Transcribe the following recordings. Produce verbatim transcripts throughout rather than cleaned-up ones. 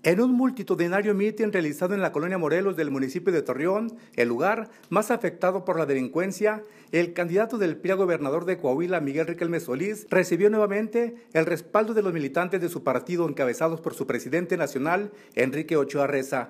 En un multitudinario mitin realizado en la colonia Morelos del municipio de Torreón, el lugar más afectado por la delincuencia, el candidato del P R I a gobernador de Coahuila, Miguel Riquelme Solís, recibió nuevamente el respaldo de los militantes de su partido encabezados por su presidente nacional, Enrique Ochoa Reza.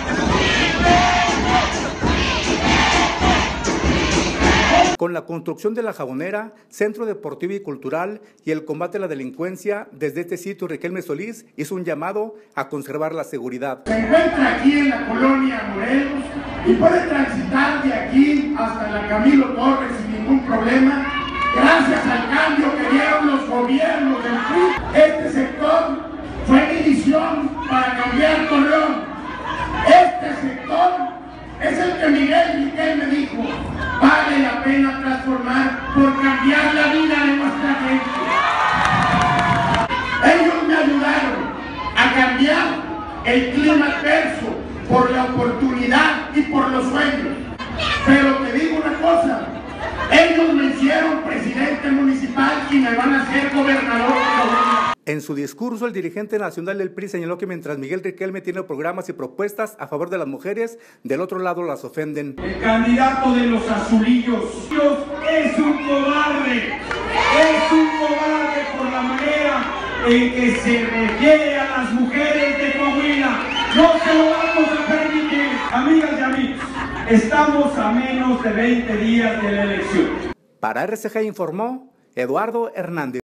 Con la construcción de la Jabonera, Centro Deportivo y Cultural y el combate a la delincuencia, desde este sitio Riquelme Solís hizo un llamado a conservar la seguridad. Se encuentra aquí en la colonia Morelos y puede transitar de aquí hasta la Camilo Torres sin ningún problema, gracias al cambio que dieron los gobiernos del P R I. Este sector fue mi visión para cambiar Torreón. Este sector es el que Miguel Riquelme dijo: vale la pena transformar por cambiar la vida de nuestra gente. Ellos me ayudaron a cambiar el clima adverso por la oportunidad y por los sueños. Pero te digo una cosa, ellos me hicieron presidente municipal y me van a hacer gobernador de Coahuila. En su discurso, el dirigente nacional del P R I señaló que mientras Miguel Riquelme tiene programas y propuestas a favor de las mujeres, del otro lado las ofenden. El candidato de los azulillos es un cobarde, es un cobarde por la manera en que se refiere a las mujeres de Coahuila. No se lo vamos a permitir. Amigas y amigos, estamos a menos de veinte días de la elección. Para R C G informó Eduardo Hernández.